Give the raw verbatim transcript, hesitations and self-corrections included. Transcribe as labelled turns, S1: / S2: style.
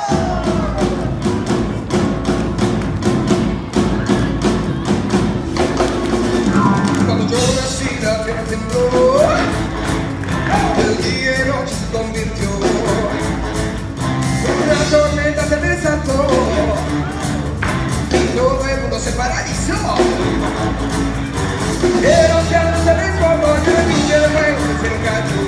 S1: Cuando yo nací la tierra tembló, el día y noche se convirtió, una tormenta se desató y todo el mundo se paralizó. El océano se desbordó y el niño de nuevo se cayó.